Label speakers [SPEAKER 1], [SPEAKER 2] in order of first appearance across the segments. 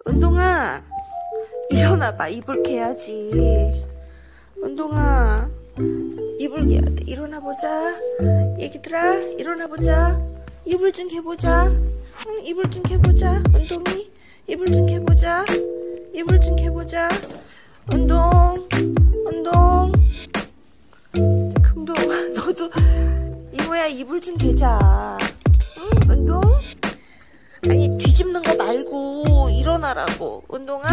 [SPEAKER 1] 은동아, 일어나봐. 이불 개야지. 은동아, 이불 개야 돼. 일어나보자. 얘기들아, 일어나보자. 이불 좀 개보자. 응, 이불 좀 개보자. 은동이, 이불 좀 개보자. 이불 좀 개보자. 은동, 은동. 금동, 너도 이모야 이불 좀 개자. 응, 은동? 아니, 뒤집는 거 말고 일어나라고. 은동아,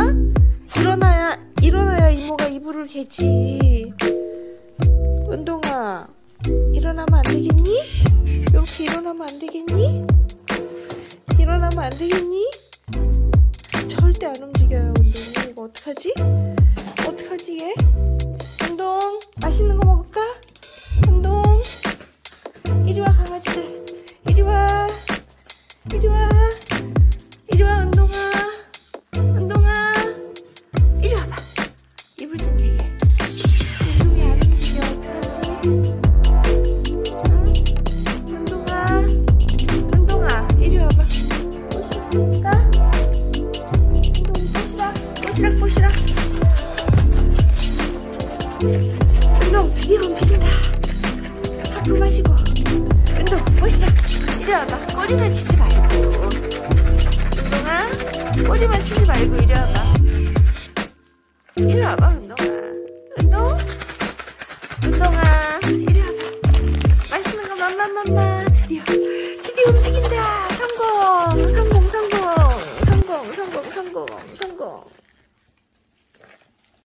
[SPEAKER 1] 일어나야 이모가 이불을 개지. 은동아, 일어나면 안 되겠니? 이렇게 일어나면 안 되겠니? 일어나면 안 되겠니? 절대 안 움직여요, 은동이. 이거 어떡하지? 어떡하지, 얘? 은동, 맛있는 거 먹을까? 은동, 이리 와, 강아지들. 이리 와. 이리 와. 이리 와, 은동아. 은동아, 이리 와봐. 이불 좀 개게. 은동이 안 움직여. 어떡하지? 응? 은동아. 은동아, 이리 와봐. 가? 은동이 뽀시락. 은동, 드디어 움직인다. 하프 마시고. 은동, 뽀시락. 이리 와봐. 꼬리만 치지 말고. 은동아, 꼬리만 치지 말고 이리 와봐. 이리 와봐, 은동아.